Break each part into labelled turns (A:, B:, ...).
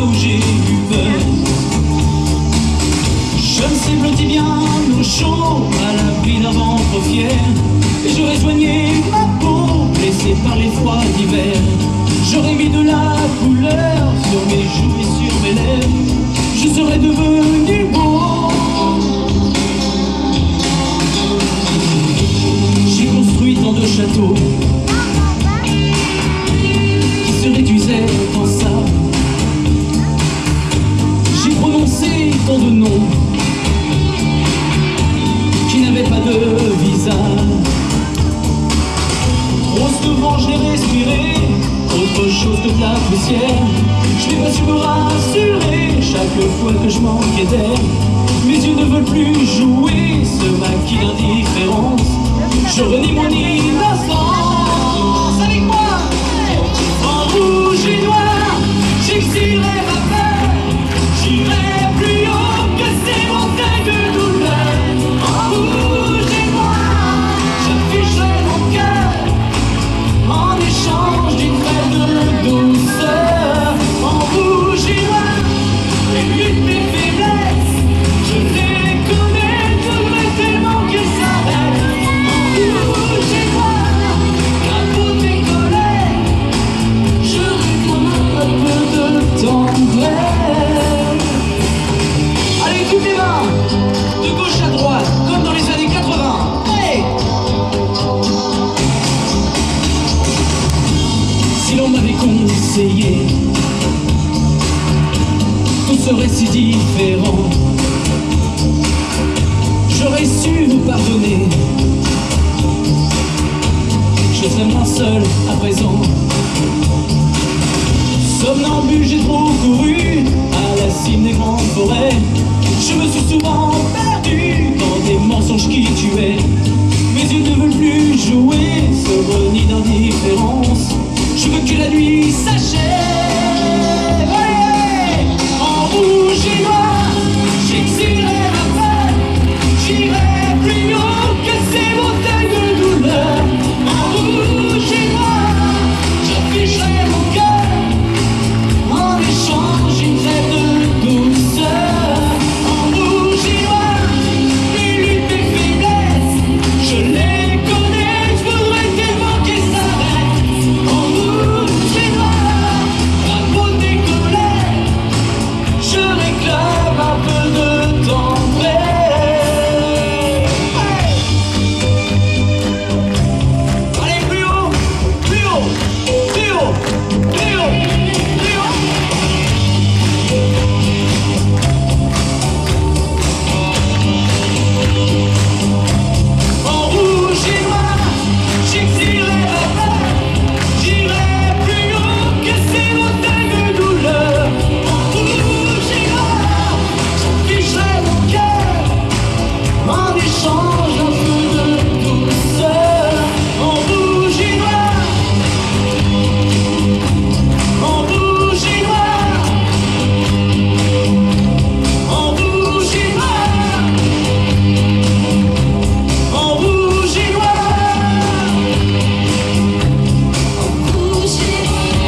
A: où j'ai eu peur. Je me sais blotti bien au chaud, à l'abri d'un ventre fier. Et j'aurais soigné ma peau, blessée par les froids d'hiver. J'aurais mis de la couleur sur mes joues et sur mes lèvres. Je serais devenu beau. J'ai construit tant de châteaux qui se réduisaient en ça. J'ai prononcé tant de noms qui n'avaient pas de visage. Trop souvent j'ai respiré autre chose que de la poussière. Je n'ai pas su me rassurer chaque fois que je manquais d'air. Mes yeux ne veulent plus jouer ce maquis d'indifférence. Je renie mon innocence. Avec moi, en rouge et noir, j'exilerai ma peur. J'irai plus haut que ces montagnes de douleur. En rouge et noir, j'afficherai mon cœur en échange d'une fête de douceur. En rouge et noir, les luttes, mes faiblesses, je les connais, je voudrais tellement qu'elles s'arrêtent. En rouge et noir, drapeau décollé, je réclame un peu de tendresse. Allez, toutes les mains, de gauche à droite, comme dans les années 80. Hey! Si l'on m'avait conseillé, tout serait si différent. J'aurais su vous pardonner. Je serais moins seul à présent. Somnambule, j'ai trop couru à la cime des grandes forêts. Je me suis souvent perdu dans des mensonges qui tuaient. Mes yeux ne veulent plus jouer ce renie d'indifférence. Je veux que la nuit s'achève. Allez, en rouge et noir, j'exilerai ma peur. J'irai plus haut que ces montagnes de douleur. En rouge et noir, j'afficherai mon cœur en échange d'une trêve de douceur. En rouge et noir, mes luttes, mes faiblesses, je les connais, je voudrais tellement qu'elles s'arrêtent. En rouge et noir, drapeau décollé, je réclame un peu de tendresse. Allez, plus haut, plus haut, plus haut, plus haut, plus haut. En rouge et noir, j'exilerai ma peur. J'irai plus haut que ces montagnes de douleur. En rouge et noir, j'afficherai mon cœur en échange d'un peu de douceur. En rouge et noir, en rouge et noir, en rouge et noir, en rouge et noir,
B: Rouge et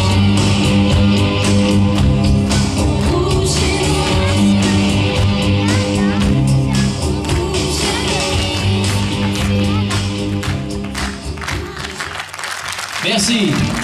B: noir, rouge et noir.
A: Merci.